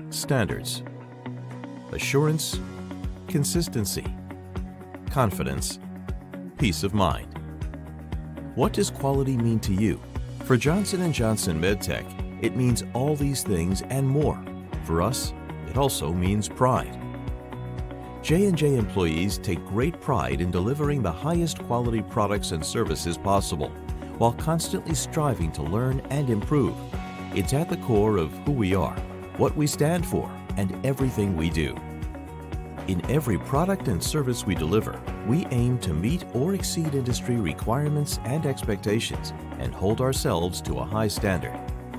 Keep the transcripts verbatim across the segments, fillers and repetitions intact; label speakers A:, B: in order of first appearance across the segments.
A: standards, assurance, consistency, confidence, peace of mind. What does quality mean to you? For Johnson and Johnson MedTech, it means all these things and more. For us, it also means pride. J and J employees take great pride in delivering the highest quality products and services possible, while constantly striving to learn and improve. It's at the core of who we are, what we stand for, and everything we do. In every product and service we deliver, we aim to meet or exceed industry requirements and expectations and hold ourselves to a high standard.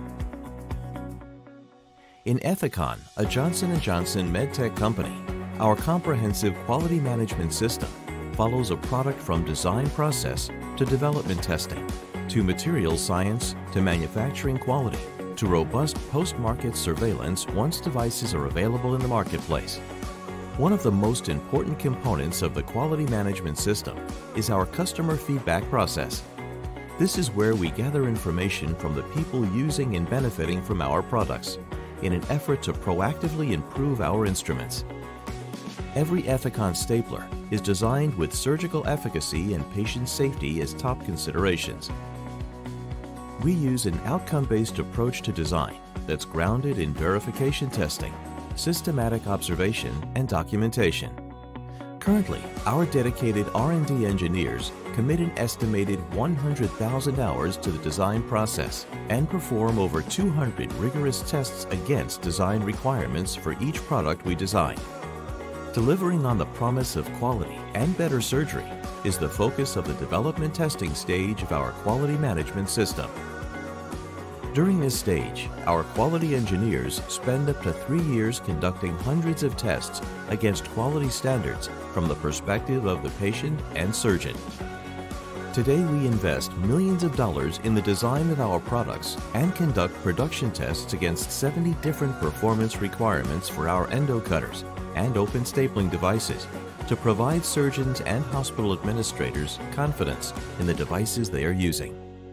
A: In Ethicon, a Johnson and Johnson MedTech company, our comprehensive quality management system follows a product from design process to development testing, to materials science, to manufacturing quality, to robust post-market surveillance once devices are available in the marketplace. One of the most important components of the quality management system is our customer feedback process. This is where we gather information from the people using and benefiting from our products in an effort to proactively improve our instruments. Every Ethicon stapler is designed with surgical efficacy and patient safety as top considerations. We use an outcome-based approach to design that's grounded in verification testing, systematic observation, and documentation. Currently, our dedicated R and D engineers commit an estimated one hundred thousand hours to the design process and perform over two hundred rigorous tests against design requirements for each product we design. Delivering on the promise of quality and better surgery is the focus of the development testing stage of our quality management system. During this stage, our quality engineers spend up to three years conducting hundreds of tests against quality standards from the perspective of the patient and surgeon. Today, we invest millions of dollars in the design of our products and conduct production tests against seventy different performance requirements for our endo cutters and open stapling devices to provide surgeons and hospital administrators confidence in the devices they are using.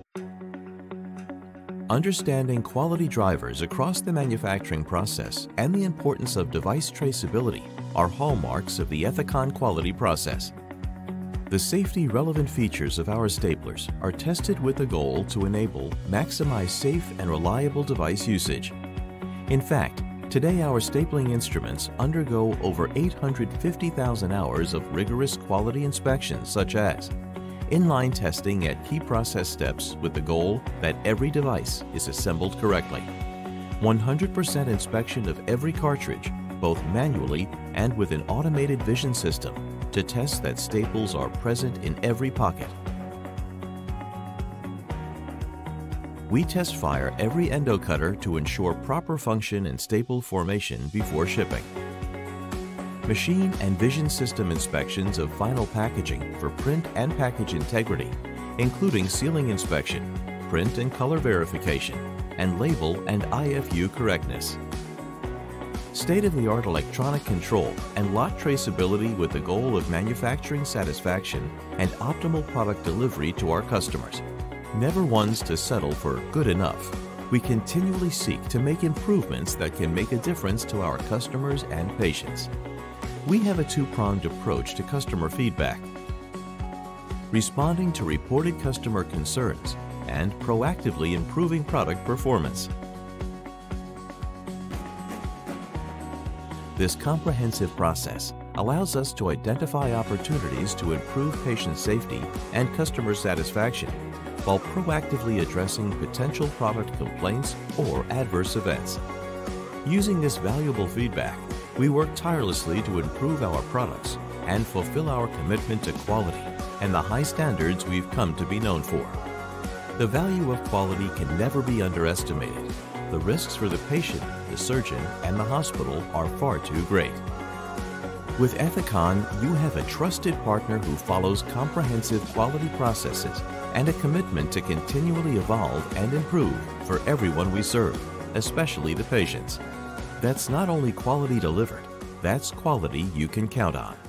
A: Understanding quality drivers across the manufacturing process and the importance of device traceability are hallmarks of the Ethicon quality process. The safety-relevant features of our staplers are tested with the goal to enable maximize safe and reliable device usage. In fact, today our stapling instruments undergo over eight hundred fifty thousand hours of rigorous quality inspections, such as inline testing at key process steps with the goal that every device is assembled correctly, one hundred percent inspection of every cartridge, both manually and with an automated vision system, to test that staples are present in every pocket. We test fire every endo cutter to ensure proper function and staple formation before shipping. Machine and vision system inspections of final packaging for print and package integrity, including sealing inspection, print and color verification, and label and I F U correctness. State-of-the-art electronic control and lot traceability with the goal of manufacturing satisfaction and optimal product delivery to our customers. Never ones to settle for good enough, we continually seek to make improvements that can make a difference to our customers and patients. We have a two-pronged approach to customer feedback: responding to reported customer concerns and proactively improving product performance. This comprehensive process allows us to identify opportunities to improve patient safety and customer satisfaction while proactively addressing potential product complaints or adverse events. Using this valuable feedback, we work tirelessly to improve our products and fulfill our commitment to quality and the high standards we've come to be known for. The value of quality can never be underestimated. The risks for the patient, the surgeon, and the hospital are far too great. With Ethicon, you have a trusted partner who follows comprehensive quality processes and a commitment to continually evolve and improve for everyone we serve, especially the patients. That's not only quality delivered, that's quality you can count on.